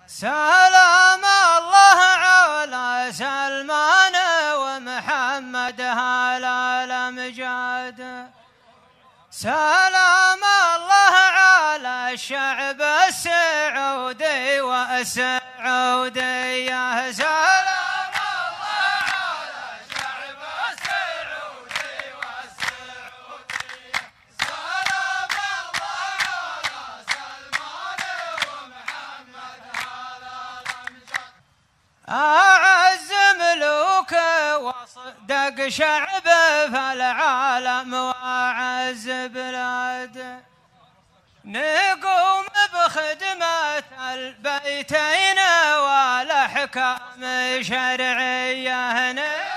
سلام الله على سلمان ومحمد هلال الأمجاد. سلام الله على الشعب السعودي والسعودية. سلام الله على الشعب السعودي والسعودية. سلام الله على سلمان ومحمد هلال الأمجاد. أعز ملوك وصدق شعب في العالم وأعز بلاد. نقوم بخدمة البيتين والأحكام شرعية.